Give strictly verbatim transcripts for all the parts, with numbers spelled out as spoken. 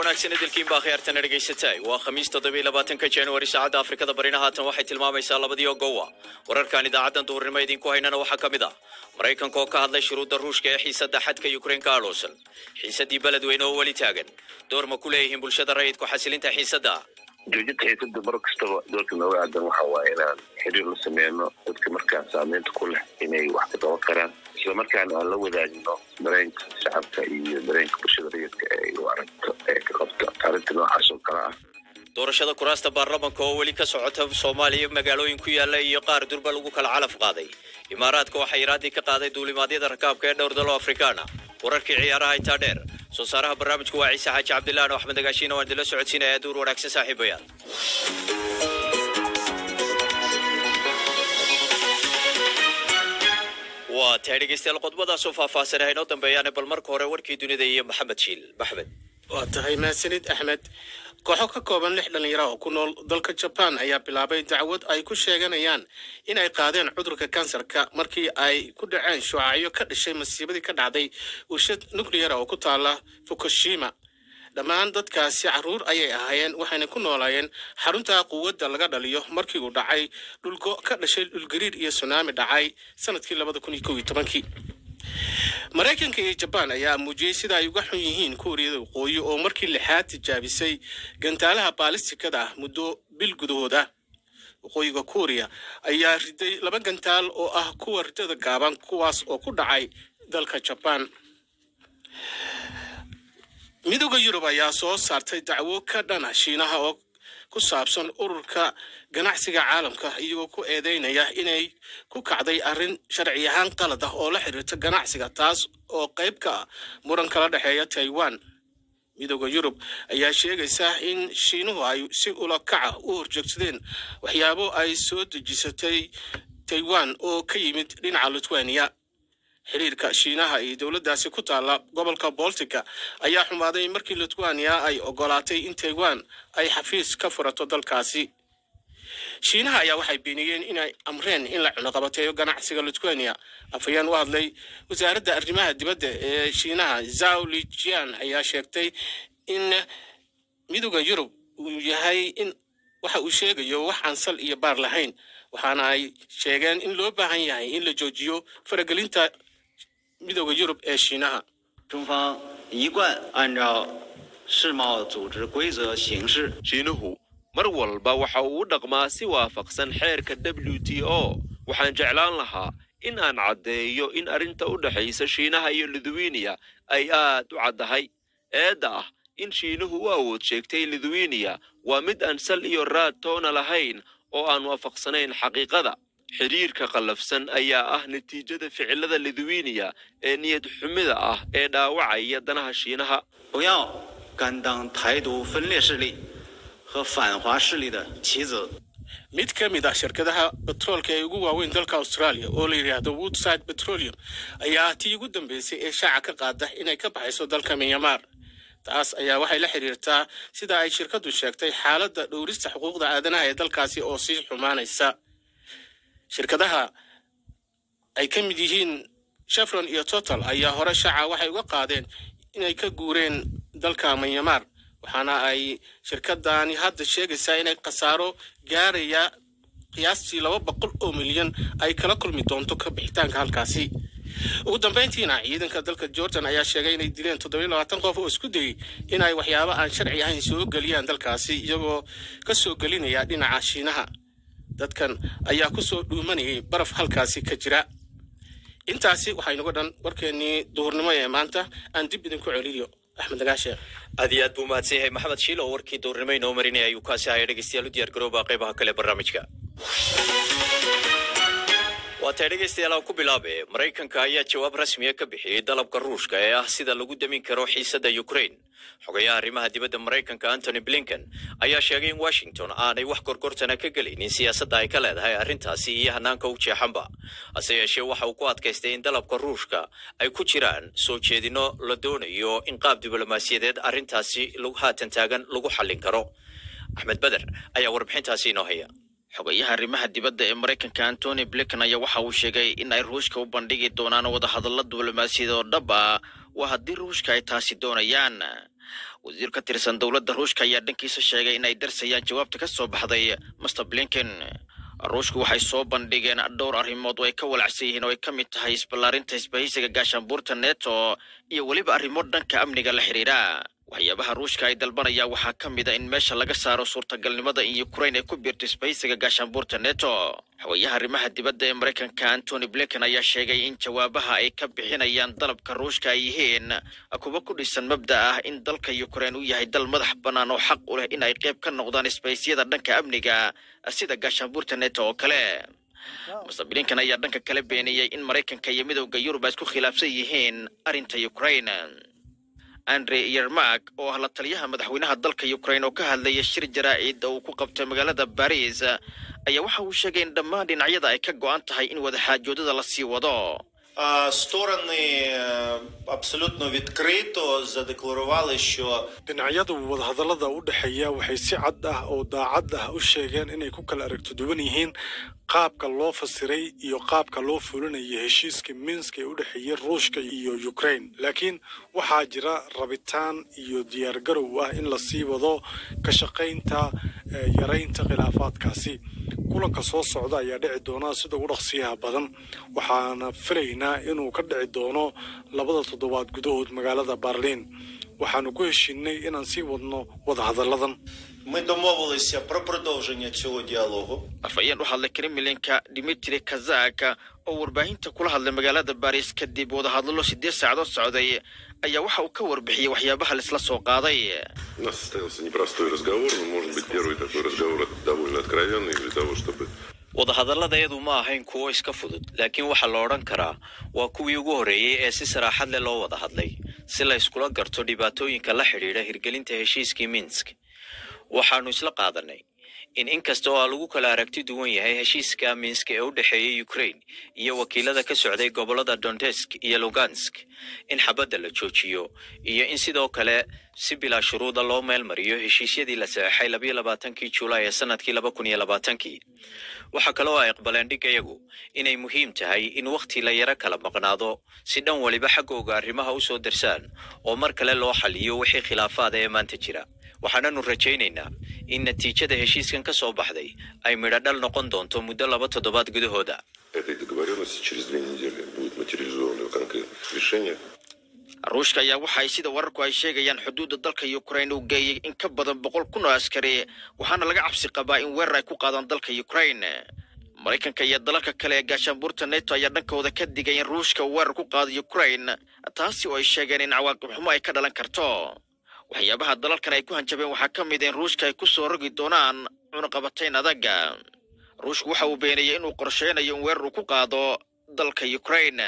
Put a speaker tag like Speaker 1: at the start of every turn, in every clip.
Speaker 1: wanaagsan idilkiin baa khiyaartan dhageysatay waa khamiis toddoba iyo labaatanka January saacada Afrikada Barina haatan waxay tilmaamaysaa labadii gowa wararkan idaacadan duhurnimo idinku haynana waxa kamid ah Mareykanka oo ka hadlay shuruudda Ruushka ee xiisadda xadka Ukraine ka aloosan xiisadii beledweyne oo wali taagan door ma ku leeyihiin bulshada rayidku xasilinta xiisadda
Speaker 2: joojinta xiisadda markastaba doorka nooga aadan waxa waaye inaan xiriir la sameeyno dadka markaa saameynta ku leh inay wax ka qaban karaan isla markaana aan la wadaagno dareenka shacabka iyo dareenka bulshada rayidka ee u aragto ee ka qabta arrinta noocaas oo kale ah
Speaker 1: doorashada kuraasta baarlamaanka oo wali ka socota Soomaaliya magaalooyin ku yaala iyo qaar durba lagu kala calaf qaaday imaaraadka waxay raadi ka qaaday duulimaadyada rakaabka ee dhowr dal oo Afrikaan ah wararkii ciyaaraha ay taadheer soo saaraha barnaamijku waa Ciise Xaaji Cabdillah Axmed Gaashiin oo dilo socodsiinaya duur wanaagsan saaxiibayaal waa taariikhda qodobada soo faahfaahsanay oo dambeeyana bal marka hore warkii dunida iyo Maxamed Shiil Maxamed
Speaker 3: waa tahay maasanid Axmed kooxo ka kooban lix dhalinyaro oo ku nool dalka Japan ayaa bilaabay dacwad ay ku sheeganayaan in ay qaadeen cudurka kansarka markii ay ku dhaceen shucaayo ka dhashay masiibadii ka dhacday warshad nuclear oo ku taala Fukushima dhammaan dadkaasi caruur ayay ahaayeen waxayna ku noolaayeen xarunta quwadda laga dhaliyo markii uu dhacay dhulgo ka dhashay dhulgariir iyo tsunami dhacay sanadkii laba kun iyo kow iyo toban Mareykanka iyo Japan ayaa muujiyay sida ay uga xun yihiin Kuuriyada Waqooyi oo markii lixaad tijaabisay gantaalaha ballistikada muddo bil gudahooda Waqooyiga Kuuriya ayaa riday laba gantaal oo ah kuwa ridada gaaban kuwaas oo ku dhacay dalka Japan midowga Yurub ayaa soo saartay dacwo ka dhan ah Shiinaha oo ku saabsan ururka ganacsiga caalamka iyagoo ku eedeynaya inay ku kacday arrin sharci ahaan qalad ah oo la xiriirta ganacsiga taas oo qayb ka ah muran kala dhaxeeya Taiwan midowga Yurub ayaa sheegaysa in Shiinuhu ay si ula kaca u horjeegsadeen waxyaabo ay soo dejisatay Taiwan oo ka yimid dhinaca Lithuania xiriirka Shiinaha iyo dawladdaasi ku taala gobolka Baltica ayaa xumaaday markii Lithuania ay ogolaatay in Taiwan ay xafiis ka furato dalkaasi Shiinaha ayaa waxay beeniyeen inay amreen in la cunaqabateeyo ganacsiga Lithuania afayaan u hadlay wasaaradda arrimaha dibadda ee Shiinaha Zhao Lijian ayaa sheegtay in midowga Yurub uu yahay in waxa uu sheegayo wax aan sal iyo baar lahayn waxaana ay sheegeen in loo baahan yahay in la joojiyo faragelinta midowga Yurub ee Shiinaha
Speaker 4: 中方一贯按照世贸组织规则行事
Speaker 5: Shiinuhu mar walba waxa uu dhaqmaa si waafaqsan xeerka W T O waxaan jeclaan lahaa in aan cadeeyo in arinta u dhaxaysa Shiinaha iyo Lithuania ay aad u cadahay eeda ah in Shiinuhu u awood sheegtay Lithuania waa mid aan sal iyo raad toona lahayn oo aan waafaqsanayn xaqiiqada xiriirka qalafsan ayaa ah natiijada ficilada Lithuania ee niyad xumida ah ee dhaawacaya danaha Shiinaha
Speaker 4: 不要甘当台独分裂势力和反华势力的棋子
Speaker 3: mid ka mid ah shirkadaha petroolka ee ugu waaweyn dalka Australia oo la yiraahdo Woodside Petroleum ayaa tii ugu dambeysay ee shaaca ka qaada inay ka baxayso dalka Myanmar taas ayaa waxay la xiriirtaa sida ay shirkadu sheegtay xaaladda dhowrista xuquuqda aadanaha ee dalkaasi oo sii xumaanaysa shirkadaha ay ka mid yihiin Chevron iyo Total ayaa hore shaaca waxay uga qaadeen inay ka guureen dalka Myanmar waxaana ay shirkadani hadda sheegaysaa inay qasaaro gaaraya qiyaastii laba boqol oo milyan ay kala kulmi doonto ka bixitaanka halkaasi ugu dambeyntiina ciidanka dalka Jordan ayaa sheegay inay dileen toddoba iyo labaatan qof oo isku dayay inay waxyaabo aan sharci ahayn soo galiyaan dalkaasi iyagoo ka soo galinaya dhinaca Shiinaha dadkan ayaa ku soo dhuumanayay baraf halkaasi ka jira intaasi waxay nagu dhan warkeenii duhurnimo ee maanta aan dib idin ku celiyo Axmed Gaashe
Speaker 1: aad buu mahadsanyahay Maxamed Shiil oo warkii duhurnimo inoo marinay ayuu ka saahay dhageystayaal u diyaar garooba qaybaha kale barnaamijka waa taariikhda ku bilaabay Mareykanka ayaa jawaab rasmi ah ka bixiyay dalabka Ruushka ee ah sida lagu damin karo xiisadda Ukraine xogayaha arrimaha dibadda Mareykanka Anthony Blinken ayaa sheegay in Washington aanay wax korkortana ka galinin siyaasadda ay ka leedahay arrintaasi iyo hanaanka u jeexanba hase yeeshee waxa uu ku adkaystay in dalabka Ruushka ay ku jiraan soo jeedino la doonayo in qaab diblomaasiyadeed arrintaasi lagu haatan taagan lagu xallin karo Axmed Badar ayaa warbixintaasi inoo haya
Speaker 6: xogayaha arrimaha dibadda ee Mareykanka Anthony Blinken ayaa waxa uu sheegay in ay Ruushka u bandhigi doonaan wada hadallo diblomaasiyadeed oo dhab ah waa haddii Ruushka ay taasi doonayaan wasiir ka tirsan dowladda ruushka ayaa dhankiisa sheegay in ay darsayaan jawaabta ka soo baxday master blinken ruushku waxay soo bandhigeen dhowr arrimood oo ay ka walacsan yihiin oo ay ka mid tahay isballaarinta isbahaysiga gaashaanbuurta neto iyo weliba arrimo dhanka amniga la xiriira waxyaabaha ruushka ay dalbanayaan waxaa ka mid ah in meesha laga saaro suurtagalnimada in Ukraine ay ku biirto isbahaysiga gaashaanbuurta neto xogayaha arrimaha dibadda ee Mareykanka Antony Blinken ayaa sheegay in jawaabaha ay ka bixinayaan dalabka ruushka ay yihiin kuwa ku dhisan mabda ah in dalka Ukraine uu yahay dal madax bannaan oo xaq u leh in ay qayb ka noqdaan isbahaysiyada dhanka amniga sida gaashaanbuurta neto oo kale Mister Blinken ayaa dhanka kale beeniyay in Mareykanka iyo midowga Yurub ay isku khilaafsan yihiin arrinta Ukraine Andrei Yermak oo la taliyaha madaxweynaha dalka Ukraine oo ka hadlaya shir jaraa'id oo ku qabtay magaalada Paris ayaa waxa uu sheegay in dhammaan dhinacyada ay ka go'an tahay in wada xaajoodada la sii wado
Speaker 7: сторони абсолютно відкрито задекларували, що
Speaker 8: dhinacyadu wadahadallada u dhaxeeya waxay si cad ah oo daacad ah u sheegeen inay ku kala aragto duwan yihiin qaabka loo fasiray iyo qaabka loo fulinayo heshiiska Minsk ee u dhaxeeya Ruushka iyo Ukraine laakiin waxaa jira rabitaan iyo diyaar garow ah in la sii wado ka shaqaynta yareynta khilaafaadkaasi kulanka soo socda ayaa dhici doona sida ugu dhaqsiyaha badan waxaana filaynaa inuu ka dhici doono labada toddobaad gudahood magaalada Berlin waxaanu ku heshiinay inaan sii wadno wadahadalladan
Speaker 7: Ми домовилися про продовження цього діалогу.
Speaker 6: afayeen u hadlay Kremlinka Dmitry Kazak oo warbaahinta kula hadlay magaalada Paris kadib wadahadallo sideed saacadood socday ayaa waxa uu ka warbixiyay waxyaabaha la isla soo qaaday
Speaker 9: У нас состоялся непростой разговор, но может быть первый такой разговор довольно откровенный для того, чтобы
Speaker 1: wadahadalladeedu ma ahayn kuwo iska fudud laakiin waxa la oran karaa waa kuwii ugu horeeyay ee si saraaxad leh loo wada hadlay si la iskula garto dhibaatooyinka la xiriira hirgelinta heshiiskii Minsk waxaanu isla qaadanay in inkasta oo lagu kala aragti duwan yahay heshiiska Minsk ee u dhaxeeyay Ukraine iyo wakiilada ka socday gobolada Donetsk iyo Lugansk in xabadda la joojiyo iyo in sidoo kale si bila shuruuda loo meel mariyo heshiisyadii la saxay laba iyo labaatankii July ee sanadkii laba kun iyo labaatankii waxa kale oo ay aqbaleen dhigayagu inay muhiim tahay in waqti la yara kala maqnaado si dhan waliba xaqooga arrimaha u soo darsaan oo mar kale loo xaliyo wixii khilaafaad ee maanta jira waxaanu rajaynaynaa in natiijada heshiiskan ka soo baxday ay midho dhal noqon doonto muddo laba toddobaad gudahooda
Speaker 9: этой договоренности через две недели будет материализовано конкретное решение.
Speaker 6: ruushka ayaa waxa ay sida wararku ay sheegayaan xuduudda dalka Ukraine uu geeyay in ka badan boqol kun oo askari waxaana laga cabsi qabaa in weerar ay ku qaadaan dalka Ukraine Mareykanka iyo dalalka kale ee gaashaanbuurta neto ayaa dhankooda ka digay in ruushka uu weerar ku qaado Ukraine taasi oo ay sheegeen in cawaaqib xumo ay ka dhalan karto waxyaabaha dalalkan ay ku hanjabeen waxaa ka mid ah in ruushka ay ku soo rogi doonaan cunaqabatayn adag ruushku waxa uu beeniyay inuu qorsheynayo in weerar ku qaado dalka Ukraine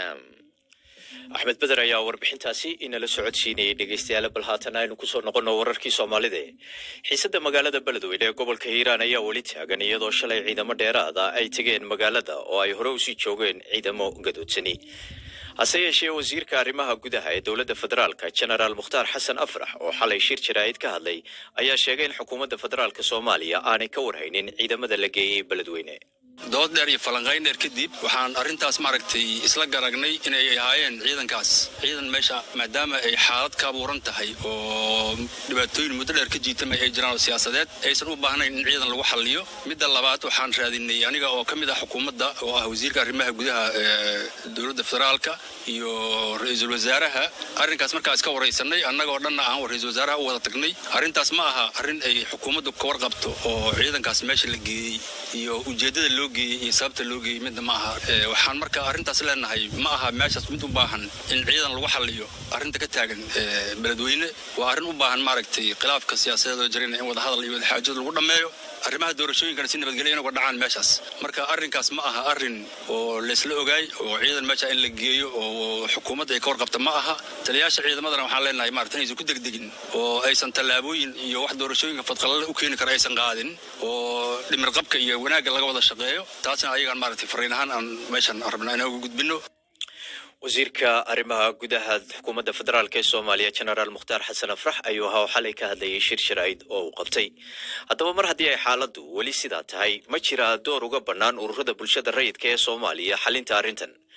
Speaker 1: Ahmed Badr ayaa warbixintaasi inala socodsiinayay dhageystayaal bal haatan aynu ku soo noqono wararkii Soomaalida xiisada magaalada Beledweyne ee gobolka Hiiraan ayaa wali taagan iyadoo shalay ciidamo dheeraad ah ay tageen magaalada oo ay hore u sii joogeen ciidamo gadoodsanay hase yeeshee wasiirka arrimaha gudaha ee dowladda federaalka General Mukhtaar Xasan Afrax oo xalay shir jaraa'id ka hadlay ayaa sheegay in xukuumadda federaalka Soomaaliya aanay ka warhaynin ciidamada la geeyay Beledweyne
Speaker 10: dood dheer iyo falanqayn dheer kadib waxaan arrintaas maaragtay isla garagnay inay ahaayeen ciidankaas ciidan meesha maadaama ay xaalad ka abuuran tahay oo dhibaatooyin muddo dheer ka jiitama ay jiraan oo siyaasadeed aysan u baahnayn in ciidan lagu xalliyo midda labaad waxaan raadinay aniga oo ka mid ah xukuumadda oo ah wasiirka arrimaha gudaha ee dowladda federaalka iyo ra'iisul wasaaraha arrinkaas markaa iska waraysanay annagoo dhanna aan ra'iisul wasaaraha u wada tagnay arrintaas ma aha arrin ay xukuumaddu ka warqabto oo ciidankaas meesha la geeyey iyo ujeedada loo geeyey iyo sababta loo geeyey midna ma aha waxaan markaa arrintaas leenahay ma aha meeshaas mid u baahan in ciidan lagu xalliyo arrinta ka taagan Beledweyne waa arrin u baahan maaragtay khilaafka siyaasadeed oo jirina in wada hadal iyo wada xaajood lagu dhameeyo arrimaha doorashooyinkan si nabadgelyo inay uga dhacaan meeshaas marka arrinkaas ma aha arrin oo la isla ogaay oo ciidan meesha in la geeyo oo xukuumadda ay ka warqabta ma aha taliyaasha ciidamadana waxaan leenahay maaragtay inaysan ku degdegin oo aysan tallaabooyin iyo wax doorashooyinka fadqalada u keeni kara aysan qaadin oo dhimir qabka iyo wanaagga laga wada shaqeeyo taasna ayagaan maaragtay fariin ahaan aan meeshan rabnaa inaan uga gudbino
Speaker 1: wasiirka arrimaha gudaha xukuumadda federaalka ee Soomaaliya General Mukhtaar Xasan Afrax ayuu ahaa xalay ka hadlayay shir jaraa'id oo uu qabtay haddaba mar haddii ay xaaladdu wali sidaa tahay ma jira door uga bannaan ururada bulshada rayidka ee Soomaaliya xalinta arrintan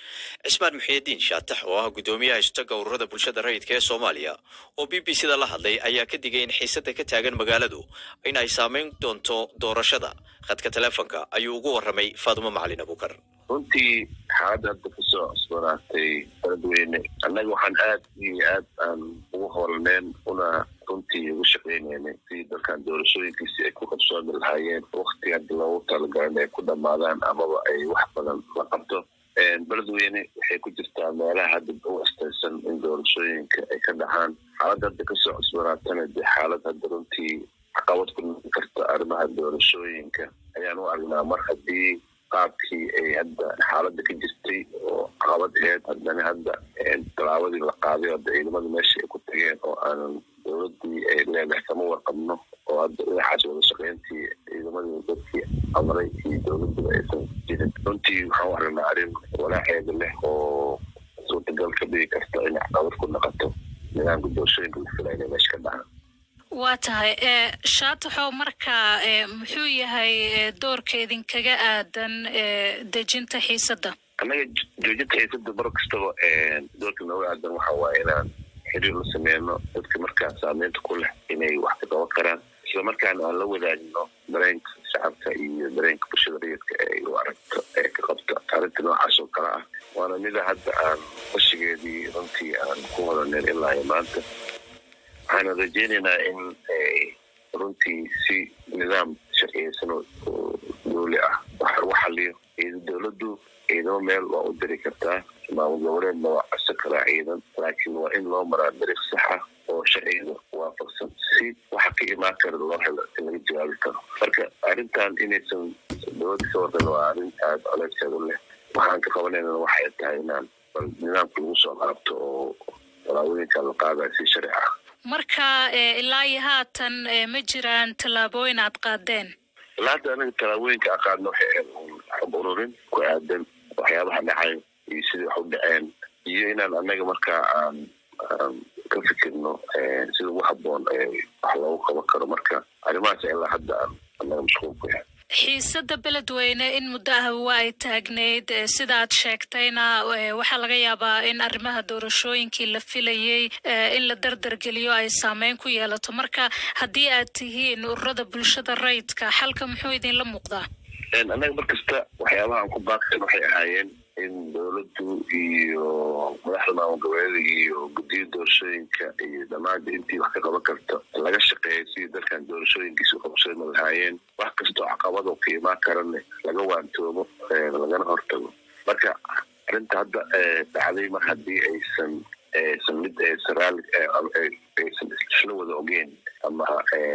Speaker 1: cismaan muxiidiin shaatax oo ah gudoomiyaha istaga ururada bulshada rayidka ee Soomaaliya oo B B C da la hadlay ayaa ka digay in xiisada ka taagan magaaladu in ay saameyn doonto doorashada khadka telefoonka ayuu ugu waramay Faadumo Macalin Abuukar
Speaker 2: runtii xaaladda hadda kusoo cusbanaatay Beledweyne annaga waxaan aad iyo aad aan ugu howlneen una runtii ugu shaqeynaynay si dalkan doorashooyinkiisi ay ku qabsoomi lahaayeen waqti hadda loogu talagalay ay ku dhammaadaan amaba ay wax badan la qabto Beledweyne waxay ku jirtaa meelaha hadda u astaysan in doorashooyinka ay ka dhacaan xaaladda hadda kasoo cusbanaatana dee xaalad hadda runtii caqabad ku noqon karta arrimaha doorashooyinka ayaan u aragnaa mar haddii qaabkii ay hadda xaaladda ka jirtay oo caqabad aheyd haddana hadda talaabadii la qaaday oo ciidamada meesha ay ku tageen oo aanan dowladdii ay leedahay kama warqabno oo hadda dhinacaas wada shaqeyntii ciidamadii dadkii amray iyo dowladduba aysan jirin runtii waxaan u aragnaa arrin walaaceeda leh oo suurtagal ka dhigi karta inay caqabad ku noqoto nidaamka doorashooyinka la filaya inay meesha ka dhacaan
Speaker 11: waa tahay shaataxow markaa muxuu yahay doorka idinkaga aadan dejinta xiisadda
Speaker 2: annaga joojinta xiisadda mar kastaba doorka nooga aadan waxa waaye inaan xiriir la sameyno dadka markaa saameynta ku leh inay wax ka qaban karaan isla markaana aan la wadaagno dareenka shacabka iyo dareenka bulshada rayidka ee u aragto ee ka qabto arrinta noocaas oo kale ah waana mida hadda aan qashigeedii runtii aan ku wadaneyn ilaa iyo maanta waxaan rajeynaynaa in runtii si nidaam sharciyeysan oo dowli ah wax lagu xaliyo dowladdu ciidamo meel waa u diri kartaa maamul goboleedna waa codso karaa ciidan laakiin waa in loo maraa dariiq saxa oo sharciyada waafaqsan si waxa ka imaan kara loo helo in laga jawaabi karo marka arrintan inaysan dowladda ka warran waa arrin aad colayskeedu leh waxaan ka qabanaynana waxay tahay inaan bal nidaamka lagu soo qaabto oo talaabooyinka la qaadayo si sharci ah
Speaker 11: marka ilaa iyo haatan ma jiraan tallaabooyin aad qaadeen
Speaker 2: ilaa hadda anaga tallaabooyinka aan qaadno waxay ahayd xog ururin ku aadan waxyaabaha dhacay iyo sidii wax u dhaceen iyo inaan annaga markaa aan ka fikirno sida ugu habboon wax loogu qaban karo marka arrimahaas ilaa hadda aan annaga mashquul ku yahay
Speaker 11: xiisadda Beledweyne in muddo ah waa ay taagneyd sida aad sheegtayna waxaa laga yaabaa in arrimaha doorashooyinkii la filayay in la dardargeliyo ay saameyn ku yeelato marka haddii aad tihiin ururada bulshada rayidka xalka muxuu idinla muuqdaa
Speaker 2: annaga markasta waxyaabaha aan ku baaqeen waxay ahaayeen in dowladdu iyo madaxda maamul goboleeda iyo guddiga doorashooyinka iyo dhammaan intii wax ka qaban karto laga shaqeeyay sidii dalkan doorashooyinkiisa u qabsoomi lahaayeen wax kastoo caqabad oo ka imaan karana laga waantoobo lagana hortago marka arrinta hadda dhacday mar haddii aysan aysan mid saraal aysan isla wada ogeen ama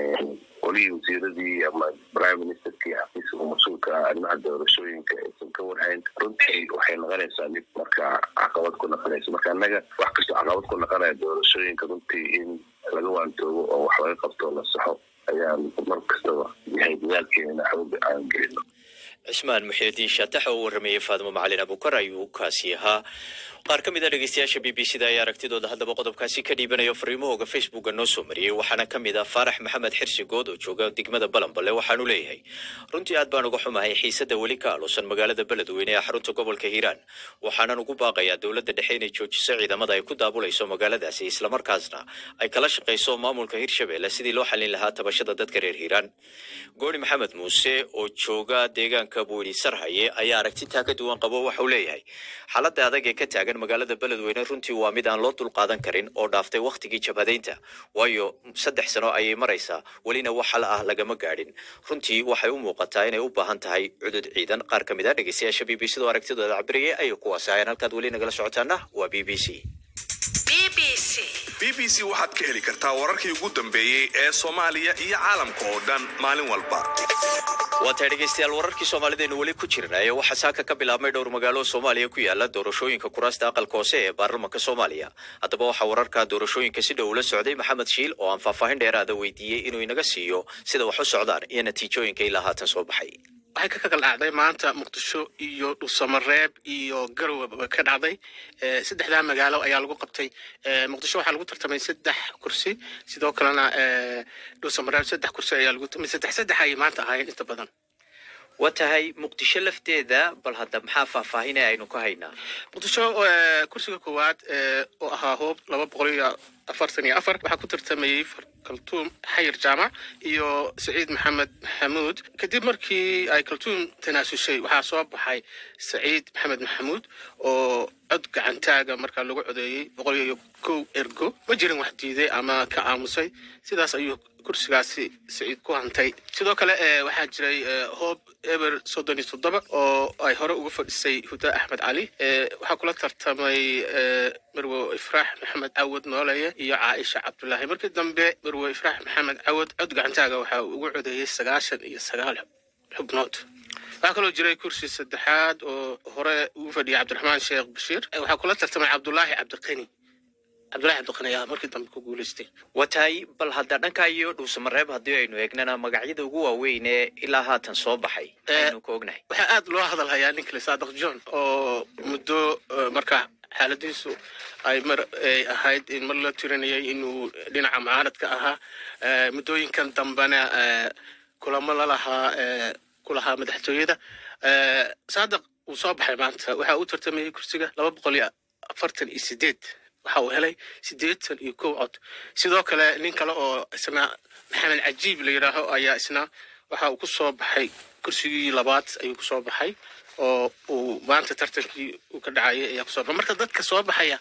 Speaker 2: qolihii wasiiradii ama prime ministerkii xafiiska mas-uulka arrimaha doorashooyinka aysan ka warhayn runtii waxay noqonaysaa mid markaa caqabad ku noqonaysa marka annaga wax kastoo caqabad ku noqonaya doorashooyinka runtii in laga waantoobo oo wax laga qabto oo la saxo ayaan mar kastaba yahay dadaalkeena xooga aan gelino
Speaker 1: cismaan muxiidiin shaatax oo waramayay Faadumo Macalin Abuukar ayuu kaasi ahaa qaar ka mid ah dhageystayaasha B B C da ayaa aragtidooda haddaba qodobkaasi ka dhiibanayo fariimahooga Facebook noo soo mariyay waxaana ka mid ah Faarax Maxamed Xirsi Good oo jooga degmada Balanbale waxaanu leeyahay runtii aad baan uga xumahay xiisada weli ka aaloosan magaalada Beledweyne ee xarunta gobolka Hiiraan waxaanan ugu baaqayaa dowladda dhexe inay joojiso ciidamada ay ku daabulayso magaaladaasi isla markaasna ay kala shaqeyso maamulka Hirshabelle sidii loo xalin lahaa tabashada dadka reer Hiiraan Gooni Maxamed Muuse oo jooga deegaanka Buuri Sarhaye ayaa aragtida ka duwan qabo waxa uu leeyahay xaaladda adag ee ka taagan magaalada Beledweyne runtii waa mid aan loo dul qaadan karin oo dhaaftay waqtigii jabhadeynta waayo saddex sano ayay maraysaa walina wax xal ah lagama gaadhin runtii waxay u muuqataa inay u baahan tahay cudud ciidan qaar ka mid ah dhageystayaasha B B C da aragtidooda cabiriyay ay ku wasaayeen halkaad weli nagala socotaana waa B B C
Speaker 12: B B C B B C waxaad ka heli kartaa wararkii ugu dambeeyay ee Soomaaliya iyo caalamka oo dhan maalin walba
Speaker 1: waa tahay dhegeystayaal wararkii Soomaaliyeed weli ku jirnaa waxa saaka ka bilaabmay dhowr magaalo Soomaaliya ku yaala doorashooyinka kuraasta aqalka hoose ee baarlamaanka Soomaaliya haddaba waxa wararka doorashooyinka si dhow la socday Maxamed Shiil oo aan faahfaahin dheeraad ah weydiiyay inuu inaga siiyo sida wax u socdaan iyo natiijooyinka ilaa haatan soo baxay
Speaker 3: waxay ka kala dhacday maanta Muqdisho iyo Dhuusamareeb iyo Garowe ka dhacday saddexda magaalo ayaa lagu qabtay Muqdisho waxa lagu tartamay saddex kursi sidoo kalena Dhuusamareeb saddex kursi ayaa lagu tartamay saddex saddex ay maanta ahaayeen inta badan
Speaker 1: watahay muqdisho lafteeda bal hadda maxaa faahfaahinay aynu ka haynaa
Speaker 3: muqdisho kursiga koowaad oo ahaa hoob laba boqol iyo afartan iyo afar waxaa ku tartamayay kaltuum xayir jaamac iyo saciid maxamed maxamuud kadib markii ay kaltuum tanaasushay waxaa soo baxay saciid maxamed maxamuud oo cod gacantaaga markaa lagu codeeyey boqol iyo kow ergo ma jirin wax diiday ama ka aamusay sidaas ayuu kursigaasi saciid ku hantay sidoo kale waxaa jiray hoob eber soddon iyo toddoba oo ay hore uga fadhisay huda axmed cali waxaa kula tartamay marwo ifraax maxamed cawad nooleye iyo caaisha cabdullaahi markii dambe marwo ifraax maxamed cawad cod gacantaaga waxaa ugu codeeyey sagaashan iyo sagaal xubnood waxaa kaloo jiray kursi saddexaad oo hore ugu fadhiyay cabdiraxmaan sheekh bashiir waxaa kula tartamay cabdullaahi cabdiqani cabdullaahi cabdiqani ayaa markii dambe ku guulaystay
Speaker 1: watahay bal hadda dhanka iyo dhuusamareeb haddii aynu eegnana magacyada ugu waaweyn ee ilaa haatan soo baxay aynu ka ognahay
Speaker 3: waxaa aad loo hadal hayaa ninkale saadiq john oo muddo markaa xaaladiisu ay mar ay ahayd in mar la tirinayay inuu dhinaca mucaaradka ahaa muddooyinkan dambena kulamo la lahaa kulahaa madaxtooyada saadiq uu soo baxay maanta waxa uu tartamayay kursiga laba boqol iyo afartan iyo sideed waxa uu helay siddeetan iyo kow cod sidoo kale nin kale oo isna maxamed cajiib la yidhaaho ayaa isna waxa uu ku soo baxay kursigii labaad ayuu ku soo baxay oo uu maanta tartankii uu ka dhacayay ayaa kusoo baxay marka dadka soo baxaya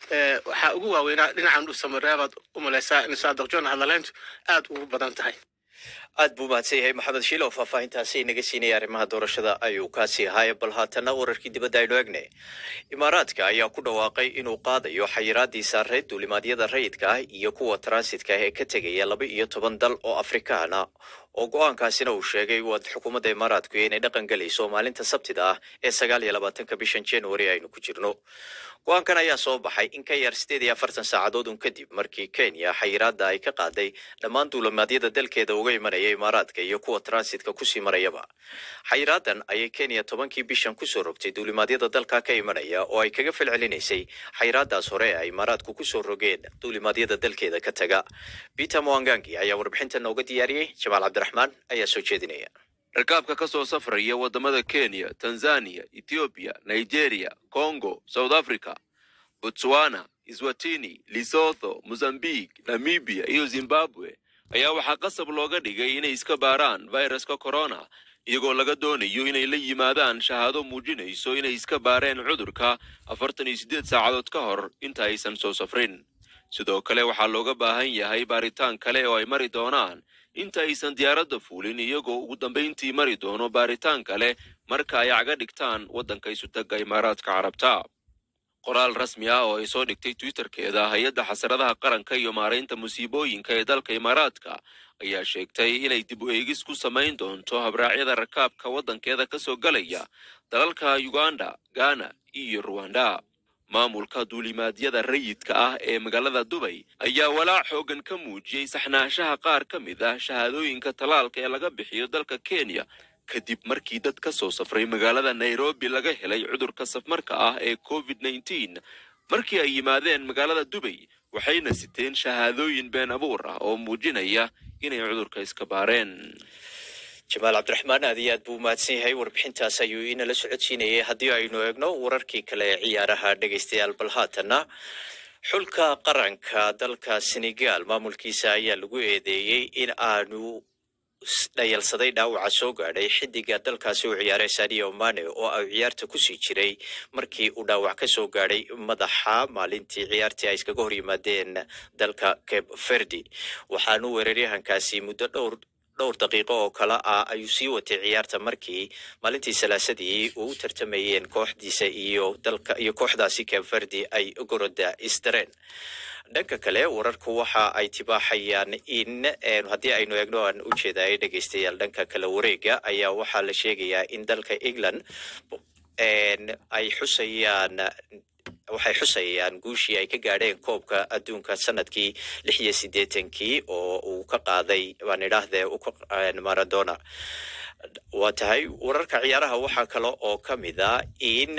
Speaker 3: waxaa ugu waaweynaa dhinacan dhuusamareebaad u malaysaa in saadiq john hadalayntu aad ugu badan tahay
Speaker 1: aad buu mahadsan yahay maxamed shiil oo faahfaahintaasi inaga siinaya arrimaha doorashada ayuu kaasii ahaay bal haatana wararkii dibadda aynu eegnay imaaraadka ayaa ku dhawaaqay inuu qaadayo xayiraadii saareed duulimaadyada rayidka ah iyo kuwa transitka ah ee ka tegaya laba iyo toban dal oo afrikaan ah oo go-aankaasina uu sheegay waad xukuumadda imaaraadku inay dhaqan galayso maalinta sabtida ah ee sagaal iyo labaatanka bishan january aynu ku jirno go-aankan ayaa soo baxay in ka yar sideed iyo afartan saacadood un kadib markii kenya xayiraadda ay ka qaaday dhammaan duulimaadyada dalkeeda uga imanaya imaaraadka iyo kuwa transitka kusii marayaba xayiraadan ayay kenya tobankii bishan kusoo rogtay duulimaadyada dalka ka imanaya oo ay kaga falcelinaysay xayiraadaas hore ay imaaraadku kusoo rogeen duulimaadyada dalkeeda ka taga peter mwangangi ayaa warbixinta nooga diyaariyey jamaal cabdiraxmaan ayaa soo jeedinaya
Speaker 5: rakaabka ka soo safraya wadamada Kenya, Tanzania, Ethiopia, Nigeria, Congo, South Africa, Botswana, Eswatini, Lesotho, Mozambique, Namibia iyo Zimbabwe ayaa waxaa qasab looga dhigay inay iska baaraan viruska corona iyagoo laga doonayo inay la yimaadaan shahaado muujinayso inay iska baareen cudurka afartan iyo siddeed saacadood ka hor inta aysan soo safrin. sidoo kale waxaa looga baahan yahay baaritaan kale oo ay mari doonaan inta aysan diyaaradda fuulin iyagoo ugu dambeyntii mari doono baaritaan kale marka ay caga dhigtaan waddanka isu tagga imaaraadka carabta. qoraal rasmi ah oo ay soo dhigtay twitterkeeda hay-adda xasaradaha qaranka iyo maaraynta musiibooyinka ee dalka imaaraadka ayaa sheegtay inay dib u eegis ku samayn doonto habraacyada rakaabka waddankeeda ka soo galaya dalalka Uganda, Ghana iyo Rwanda. maamulka duulimaadyada rayidka ah ee magaalada Dubai ayaa walaac xoogan ka muujiyay saxnaanshaha qaar ka mid ah shahaadooyinka talaalka ee laga bixiyo dalka Kenya kadib markii dad ka soo safray magaalada Nairobi laga helay cudurka safmarka ah ee covid nineteen markii ay yimaadeen magaalada Dubai waxayna siteen shahaadooyin been abuur ah oo muujinaya inay cudurka iska baareen.
Speaker 1: jamaal cabdiraxmaan aad iyo aad buu mahadsan yahay warbixintaas ayuu inala socodsiinayay haddii aynu eegno wararkii kale ee ciyaaraha dhegaystayaal bal haatana xulka qaranka dalka Senegal maamulkiisa ayaa lagu eedeeyey in aanu dhayalsaday dhaawaca soo gaadhay xidiga dalkaasi u ciyaaray Sadio Mane oo ay ciyaarta ku sii jiray markii uu dhaawac ka soo gaadhay madaxa maalintii ciyaartii ay iskaga hor yimaadeen dalka Cape Verde waxaanu weeraryahankaasi muddo dhowr dhowr daqiiqo oo kala ah ayuu sii watay ciyaarta markii maalintii salaasadii uu tartamayeen kooxdiisa iyo dalka iyo kooxdaasi Cape Verde ay goroda istareen. dhanka kale wararku waxa ay tibaaxayaan in haddii aynu eegno aan u jeedaay dhegaystayaal dhanka kale wareega ayaa waxaa la sheegayaa in dalka England ay xusayaan waxay xusayaan guushii ay ka gaadheen koobka adduunka sanadkii lix iyo siddeetankii oo uu ka qaaday baan idhaahdee Maradona. waa tahay wararka ciyaaraha waxaa kale oo ka mid ah in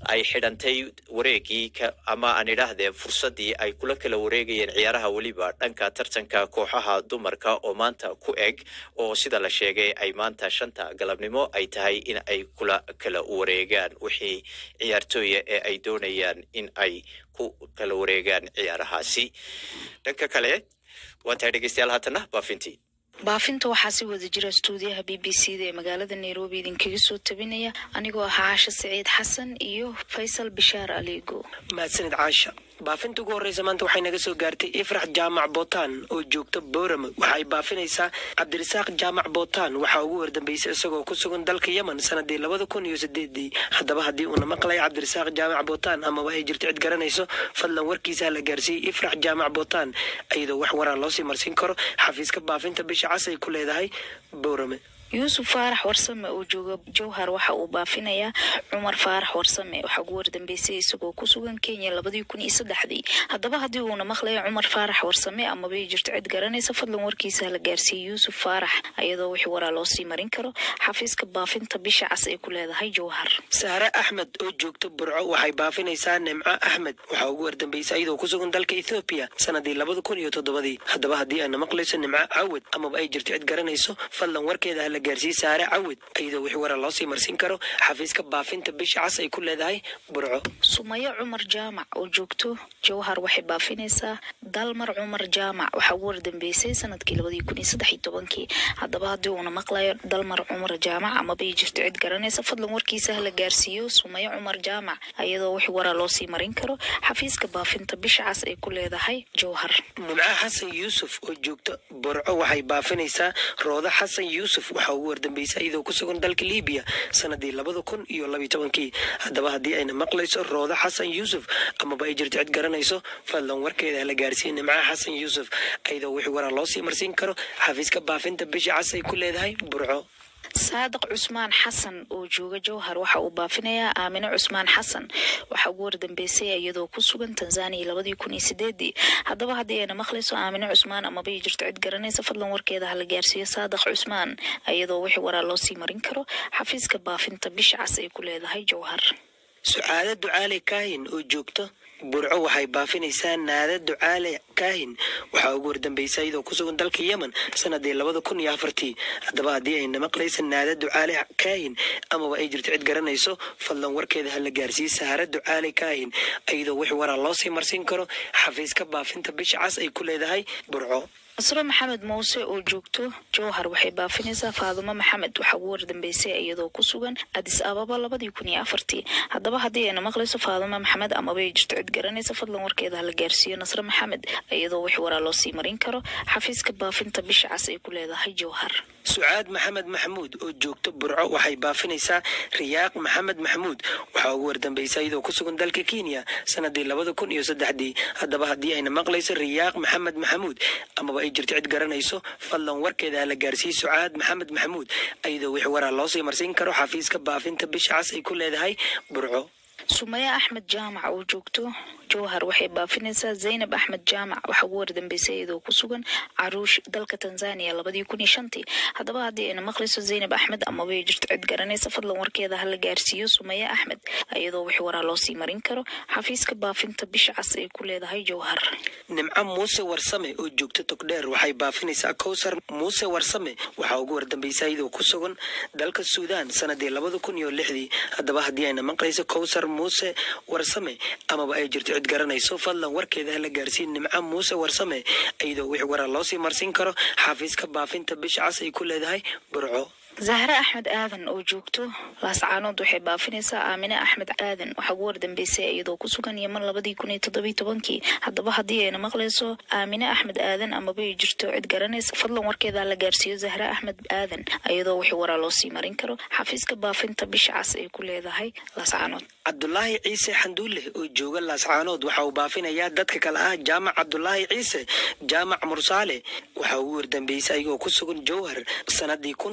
Speaker 1: ay xidhantay wareegii ama aan idhaahdee fursaddii ay kula kala wareegayeen ciyaaraha weliba dhanka tartanka kooxaha dumarka oo maanta ku eg oo sida la sheegay ay maanta shanta galabnimo ay tahay in ay kula kala wareegaan wixii ciyaartooya ee ay doonayaan in ay ku kala wareegaan ciyaarahaasi. dhanka kale waa tahay dhegeystayaal haatana baafintii
Speaker 13: baafinta waxaa si wada jira stuudiyaha b b c da ee magaalada Nairobi idinkaga soo tabinaya anigoo ah Caasha Saciid Xasan iyo Faysal Bishaar Aligo.
Speaker 14: mahadsanid Caasha. baafinta ugu horeysa maanta waxay naga soo gaartay Ifrax Jaamac Bootaan oo joogta Boorama. waxay baafinaysaa Cabdirasaaq Jaamac Bootaan waxa ugu wardambeysay isagoo ku sugan dalka Yemen sanadii labada kun iyo sideed. haddaba haddii uu maqlay Cabdirasaaq Jaamac Bootaan ama ay jirto cid garanayso fadlan warkiisa la gaarsiiyay Ifrax Jaamac Bootaan ayadoo wax waraa loo sii marsin karo xafiiska baafinta bisha cas ay ku leedahay Boorama.
Speaker 13: Yusuf Faarax Warsame oo jooga Jowhar waxa uu baafinayaa Cumar Faarax Warsame waxa ugu wardambeysay isagoo ku sugan Kenya labada kun iyo saddex. haddaba haddii uu maqlay Cumar Faarax Warsame ama bay jirto cid garanaysa fadlan warkiisa la gaarsiiyay Yusuf Faarax ayadoo wax waraa loo sii marin karo xafiiska baafinta bisha cas ay ku leedahay Jowhar.
Speaker 14: Sahra Ahmed oo joogta Burco waxay baafinaysaa Nimco Ahmed waxa ugu wardambeysay iyadoo ku sugan dalka Ethiopia sanadii labada kun iyo toddoba. haddaba haddii aan maqlayso Nimco Awad ama ay jirto cid garanayso fadlan warkeeda la gaarsiiyay Sahra Awad ayadoo wax waraa loo sii marsin karo xafiiska baafinta bisha cas ay ku leedahay Burco.
Speaker 13: Sumaya Cumar Jaamac oo joogto Jowhar waxay baafinaysaa Dalmar Cumar Jaamac waxa ugu wardambeysay sanadkii labada kun iyo saddex iyo toban. haddaba haddii uu maqlayo Dalmar Cumar Jaamac ama bay jirto cid garanaysa fadlan warkiisa la gaarsiiyo Sumaya Cumar Jaamac ayadoo wax waraa loo sii marin karo xafiiska baafinta bisha cas ay ku leedahay Jowhar.
Speaker 14: Nimca Xasan Yuusuf oo joogto Burco waxay baafinaysaa Rooda Xasan Yuusuf waxa ugu wardambeysay iyadoo ku sugan dalka Liibiya sanadii labada kun iyo laba iyo toban. haddaba haddii ayna maqlayso Rooda Xasan Yuusuf ama ay jirto cid garanayso fadlan warkeeda la gaarsiiyay Nimca Xasan Yuusuf ayadoo wax waraa loo sii marsin karo xafiiska baafinta bisha cas ay ku leedahay Burco.
Speaker 13: Saadiq Cusmaan Xasan oo jooga Jowhar waxa uu baafinayaa Aamina Cusmaan Xasan waxa ugu wardambeysay iyadoo ku sugan Tanzania labada kun iyo sideed. haddaba haddii ayna maqlayso Aamina Cusmaan ama bay jirto cid garanaysa fadlan warkeeda la gaarsiiyo Saadiq Cusmaan ayadoo wax waraa loo sii marin karo xafiiska baafinta bisha cas ay ku leedahay Jowhar.
Speaker 14: Sucaada Ducaale Kaahin oo joogto Burco waxay baafinaysaa Naada Ducaale Kaahin waxa ugu wardambeysay iyadoo ku sugan dalka Yemen sanadii labada kun iyo afar. haddaba haddii ayna maqlayso Naada Ducaale Kaahin ama ay jirto cid garanayso fadlan warkeeda la gaarsiiyay Sahra Ducaale Kaahin ayadoo wax waraa loo sii marsin karo xafiiska baafinta bisha cas ay ku leedahay Burco.
Speaker 13: Asra Maxamed Muuse oo joogto Jowhar waxay baafinaysaa Faaduma Maxamed waxa ugu wardambeysay iyadoo ku sugan Addis Ababa labada kun iyo afar. haddaba haddii ayna maqlayso Faaduma Maxamed ama bay jirto cid garanaysa fadlan warkeeda la gaarsiiyo Nasra Maxamed ayadoo wax waraa loo sii marin karo xafiiska baafinta bisha cas ay ku leedahay Jowhar.
Speaker 14: Sucaad Maxamed Maxamuud oo joogto Burco waxay baafinaysaa Riyaaq Maxamed Maxamuud waxa ugu wardambeysay iyadoo ku sugan dalka Kenya sanadii labada kun iyo saddex. haddaba haddii ayna maqlayso Riyaaq Maxamed Maxamuud ama ay jirto cid garanayso fadlan warkeeda la gaarsiiyay Sucaad Maxamed Maxamuud ayadoo wax waraa loo sii marsin karo xafiiska baafinta bisha cas ay ku leedahay Burco.
Speaker 13: Sumaya Ahmed Jaamac oo joogto Jowhar waxay baafinaysaa Zainab Ahmed Jaamac waxa ugu wardambeysay iyadoo ku sugan Caruush dalka Tanzania labada kun iyo shan. haddaba haddii ayna maqlayso Zainab Ahmed ama bay jirto cid garanaysa fadlan warkeeda la gaarsiiyo Sumaya Ahmed ayadoo wax waraa loo sii marin karo xafiiska baafinta bisha cas ay ku leedahay Jowhar.
Speaker 14: Nimco Muuse Warsame oo joogto Togdheer waxay baafinaysaa Kowsar Muuse Warsame waxa ugu wardambeysay iyadoo ku sugan dalka Suudaan sanadii labada kun iyo lix. haddaba haddii ayna maqlayso Kowsar Muuse Warsame ama ay jirto cid garanayso fadlan warkeeda la gaarsiin Nimco Muuse Warsame iyadoo wax waraa loo sii marsin karo xafiiska baafinta bisha cas ay ku leedahay Burco.
Speaker 13: Zahra Ahmed Aadan oo joogto Laascaanood waxay baafinaysaa Aamina Ahmed Aadan waxa ugu wardambeysay iyadoo ku sugan Yemen labada kun iyo toddoba iyo toban. haddaba haddii ayna maqlayso Aamina Ahmed Aadan ama bay jirto cid garanaysa fadlan warkeeda la gaarsiiyo Zahra Ahmed Aadan ayadoo wax waraa loo sii marin karo xafiiska baafinta bisha cas ay ku leedahay Laascaanood.
Speaker 14: Cabdullaahi Ciise Xanduule oo jooga Laascaanood waxa uu baafinayaa dadka kale ah Jaamac Cabdullaahi Ciise Jaamac Mursaale waxa ugu wardambeysay iyagoo ku sugan Jowhar sanadii kun sagaal boqol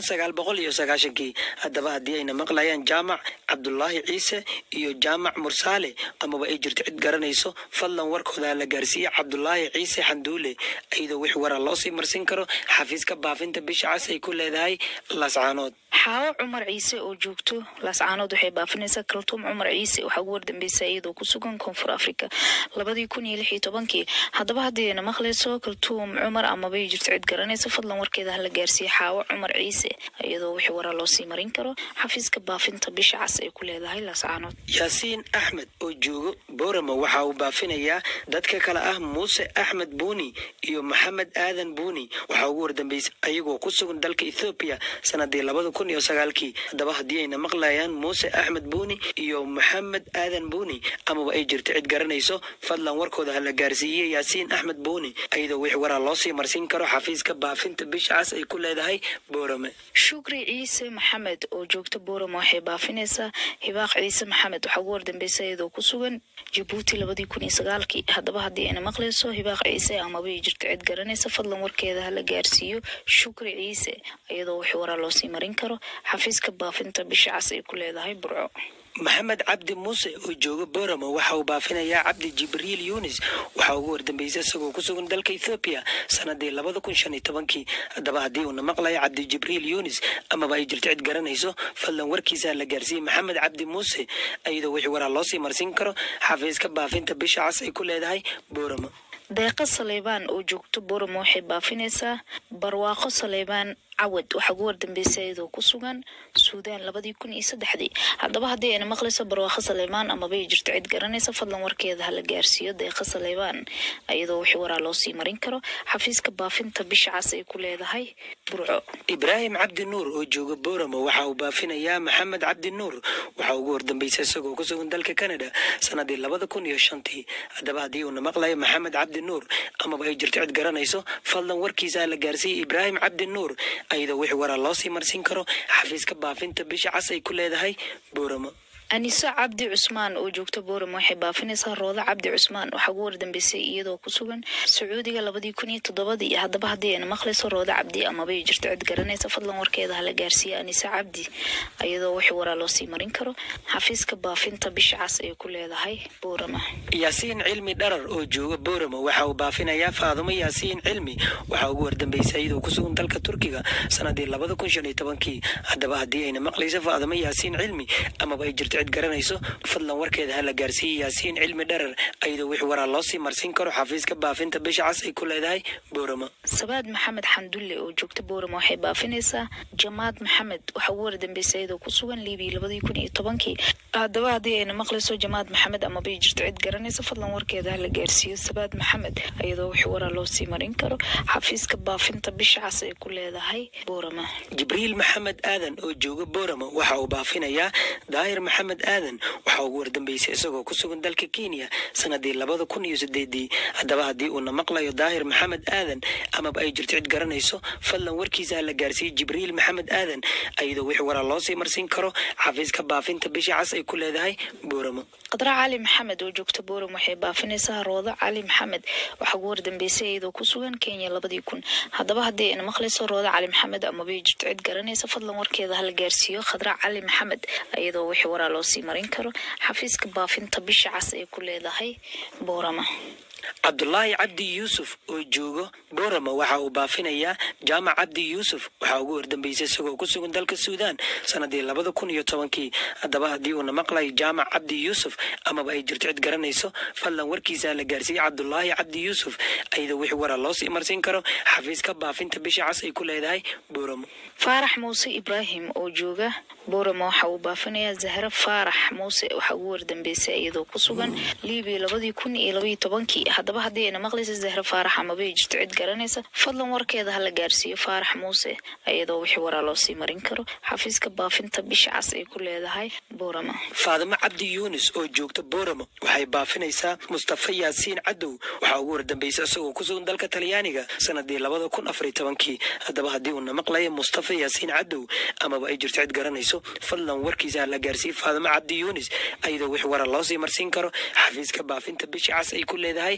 Speaker 14: boqol iyo sagaashankii haddaba haddii ayna maqlayaan jaamac cabdulaahi ciise iyo jaamac mursaale amaba ay jirto cid garanayso fadlan warkooda la gaarsiiyey cabdulaahi ciise xanduule iyadoo wix waraa loo sii marsin karo xafiiska baafinta bisha cas ay ku leedahay laascaanood.
Speaker 13: xaawo cumar ciise oo joogto laascaanood waxay baafinaysaa kaltuum cumar ciise waxaa ugu wardambeysay iyadoo ku sugan koonfur afrika labadii kun iyo lix iyo tobankii haddaba haddii ayna maqlayso kaltuum cumar amaba ay jirto cid garanaysa fadlan warkeeda hala gaarsiiyey xaawo cumar ciise iyadoo wixii waraa loo sii marin karo xafiiska baafinta bisha cas ay ku leedahay laascaanood.
Speaker 14: yaasiin axmed oo joogo boorama waxa uu baafinayaa dadka kale ah muuse axmed buuni iyo maxamed aadan buuni waxaa ugu wardambeysay ayagoo ku sugan dalka ethoobiya sanadii labada kun iyo sagaalkii haddaba haddii ayna maqlayaan muuse axmed buuni iyo maxamed aadan buuni amaba ay jirto cid garanayso fadlan warkooda hala gaarsiiyey yaasiin axmed buuni iyadoo wix waraa loo sii marsin karo xafiiska baafinta bisha cas ay ku leedahay boorame.
Speaker 13: shukri ciise maxamed oo joogta boorame waxay baafinaysaa hibaaq ciise maxamed waxaa ugu wardambeysay iyadoo ku sugan jabuuti labadii kun iyo sagaalkii haddaba haddii ayna maqlayso hibaaq ciise amaba ay jirto cid garanaysa fadlan warkeeda hala gaarsiiyo shukri ciise iyadoo wix waraa loo sii marin karo xafiiska baafinta bisha cas ay ku leedahay burco.
Speaker 14: maxamed cabdi muuse oo jooga boorama waxa uu baafinayaa cabdi jibriil yunis waxaa ugu wardambeysay isagoo ku sugan dalka ethoobiya sanadii labada kun shan iyo tobankii haddaba haddii uuna maqlayo cabdi jibriil yunis amaba ay jirto cid garanayso fadlan warkiisa la gaarsiiyey maxamed cabdi muuse iyadoo wixii waraa loo sii marsin karo xafiiska baafinta bisha cas ay ku leedahay boorama.
Speaker 13: deeqa saleybaan oo joogto boorama waxay baafinaysaa barwaaqo saleybaan cawad waxaa ugu wardambeysay iyadoo ku sugan suudaan labadii kun iyo saddexdii haddaba haddii ayna maqlayso barwaaqo saleybaan amaba ay jirto cid garanaysa fadlan warkeeda hala gaarsiiyo deeqa saleybaan iyadoo wixii waraa loo sii marin karo xafiiska baafinta bisha cas ay ku leedahay burco.
Speaker 14: ibraahim cabdi nuur oo jooga boorama waxa uu baafinayaa maxamed cabdi nuur waxaa ugu wardambeysay isagoo ku sugan dalka canada sanadii labada kun iyo shantii haddaba haddii uuna maqlayo maxamed cabdi nuur amaba ay jirto cid garanayso fadlan warkiisa la gaarsiiyey ibraahim cabdi nuur iyadoo wixii waraa loo sii marsin karo xafiiska baafinta bisha cas ay ku leedahay booramo.
Speaker 13: anise cabdi cusmaan oo joogta boorama waxay baafinaysaa rooda cabdi cusmaan waxaa ugu wardambeysay iyadoo ku sugan sacuudiga labadii kun iyo toddobadii haddaba haddii ayna maqlayso rooda cabdi amaba ay jirto cid garanaysa fadlan warkeeda hala gaarsiiye anise cabdi iyadoo wixii waraa loo sii marin karo xafiiska baafinta bisha cas ay ku leedahay boorama.
Speaker 14: yaasiin cilmi dharar oo jooga boorama waxa uu baafinayaa faadumo yaasiin cilmi waxaa ugu wardambeysay iyadoo ku sugan dalka turkiga sanadii labada kun shan iyo tobankii haddaba haddii ayna maqlayso faadumo yaasiin cilmi amaba ay jirto cid garanayso fadlan warkeeda hala gaarsiiyey yaasiin cilmi dharar iyadoo wix waraa loo sii marsin karo xafiiska baafinta bisha cas ay ku leedahay boorama.
Speaker 13: sabaad maxamed xandulle oo joogta boorama waxay baafinaysaa jamaad maxamed waxaa ugu wardambeysay iyadoo ku sugan liibiya labadii kun iyo tobankii haddaba haddii ayna maqlayso jamaad maxamed amaba ay jirto cid garanaysa fadlan warkeeda hala gaarsiiyo sabaad maxamed iyadoo wix waraa loo sii marin karo xafiiska baafinta bisha cas ay ku leedahay boorama.
Speaker 14: jibriil maxamed aadan oo jooga boorama waxa uu baafinayaa daahir maxamed aadan waxaa ugu wardambeysay isagoo ku sugan dalka kenya sanadii labada kun iyo sideedii haddaba haddii uuna maqlayo daahir maxamed aadan amaba ay jirto cid garanayso fadlan warkiisa la gaarsiiyey jibriil maxamed aadan iyadoo wixii waraa loo sii marsin karo xafiiska baafinta bisha cas ay ku leedahay booramo.
Speaker 13: qadra cali maxamed oo joogta boorama waxay baafinaysaa roodo cali maxamed waxaa ugu wardambeysay iyadoo ku sugan kenya labadii kun haddaba haddii ayna maqlayso roodo cali maxamed amaba ay jirto cid garanaysa fadlan warkeeda hala gaarsiiyo qadra cali maxamed iyadoo wixii waraa loo sii marin karo xafiiska baafinta bisha cas ay ku leedahay boorama.
Speaker 14: cabdulaahi cabdi yuusuf oo joogo boorama waxa uu baafinayaa jaamac cabdi yuusuf waxaa ugu wardambeysay isagoo ku sugan dalka suudaan sanadii labada kun iyo tobankii haddaba haddii uuna maqlayo jaamac cabdi yuusuf amaba ay jirto cid garanayso fadlan warkiisa la gaarsiiyey cabdulaahi cabdi yuusuf iyadoo wixii waraa loo sii marsin karo xafiiska baafinta bisha cas ay ku leedahay booramo.
Speaker 13: faarax muuse ibraahim oo jooga boorama waxa uu baafinayaa zahra faarax muuse waxaa ugu wardambeysay iyadoo ku sugan liibiya labadii kun iyo labaiyo tobankii haddaba haddii ayna maqlaysa zahra faarax amaba ay jirto cid garanaysa fadlan warkeeda hala gaarsiiyo faarax muuse iyadoo wixii waraa loo sii marin karo xafiiska baafinta bisha cas ay ku leedahay boorama.
Speaker 14: faadimo cabdi yuunis oo joogta boorama waxay baafinaysaa mustafa yaasiin cadow waxaa ugu wardambeysay isagoo ku sugan dalka talyaaniga sanadii labada kun afar iyo tobankii haddaba haddii uuna maqlayo mustafa yaasiin cadow amaba ay jirto cid garanayso fadlan warkiisa la gaarsiiyey faadimo cabdi yuunis iyadoo wixii waraa loo sii marsin karo xafiiska baafinta bisha cas ay ku leedahay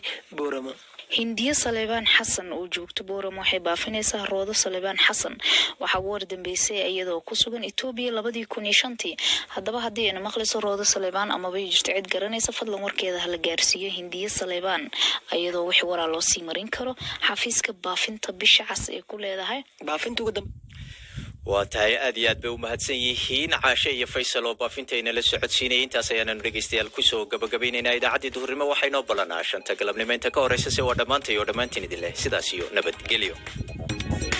Speaker 14: booramo.
Speaker 13: hindiya saleebaan xasan oo joogto booramo waxay baafinaysaa roodo saleebaan xasan waxaa ugu wardambeysay iyadoo ku sugan Itoobiya labadii kun iyo shantii haddaba haddii ay maqlayso roodo saleebaan ama bay jirto cid garanaysa fadlan warkeeda hala gaarsiiyo hindiya saleebaan iyadoo wixii waraa loo sii marin karo xafiiska baafinta bisha cas ee ku leedahay
Speaker 14: baafinta ugu
Speaker 1: waa tahay aad iyo aad bay u mahadsan yihiin caashe iyo faysal oo baafintayna la socodsiinayay intaas ayaanu dhegeystayaal kusoo gabagabaynaynaa idaacaddii duhurnimo waxaynoo ballanaa shanta galabnimo inta ka horeysa se waa dhammaantay oo dhammaantiin idin leh sidaas iyo nabadgelyo.